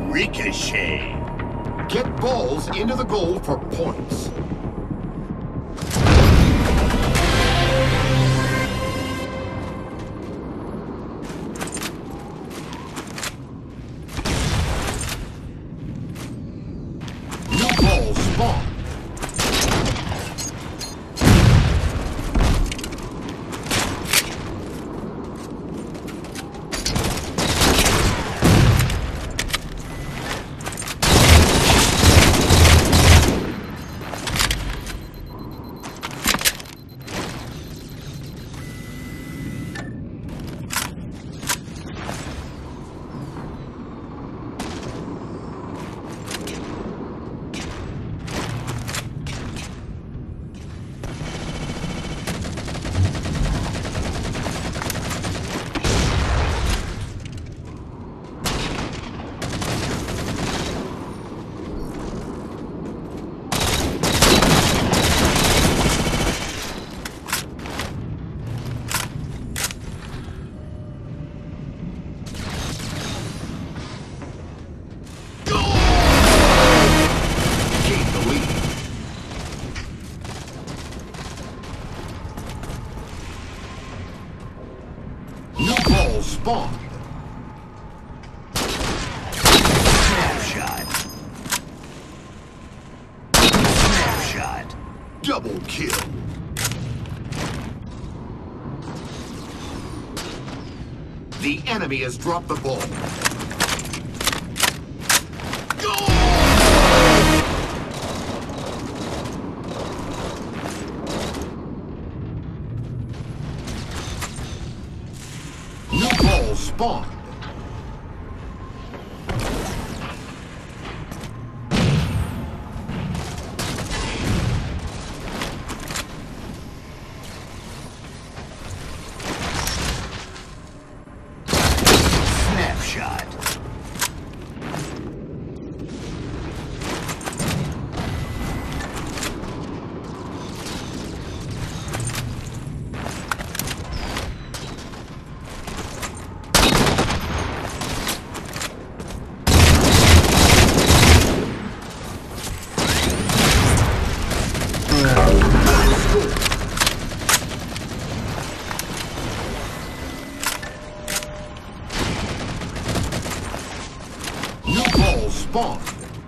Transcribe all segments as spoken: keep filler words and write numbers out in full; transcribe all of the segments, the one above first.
Ricochet. Get balls into the goal for points. New ball spawn. Spawn. Snapshot. Snapshot. Double kill. The enemy has dropped the ball. New ball spawned. Snapshot. New ball spawned.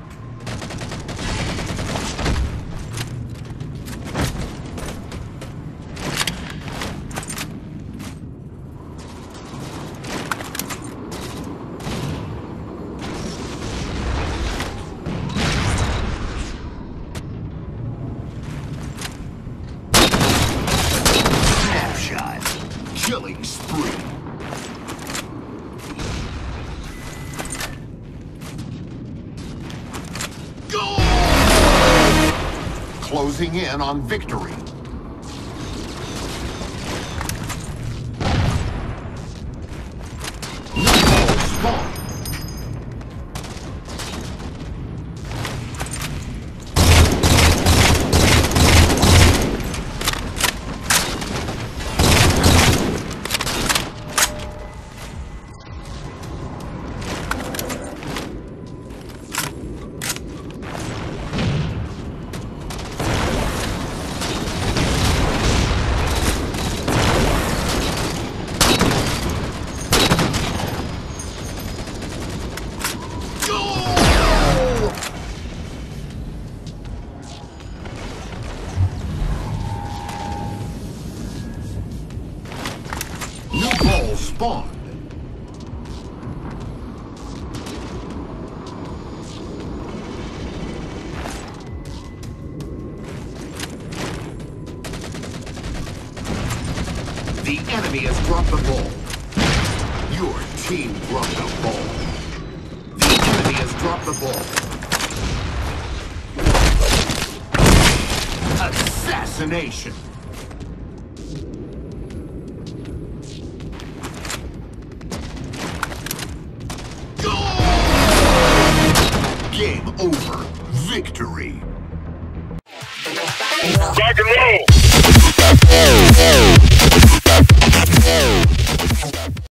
Snapshot. Killing spree. Closing in on victory. New ball spawn. New ball spawned. The enemy has dropped the ball. Your team dropped the ball. The enemy has dropped the ball. Assassination.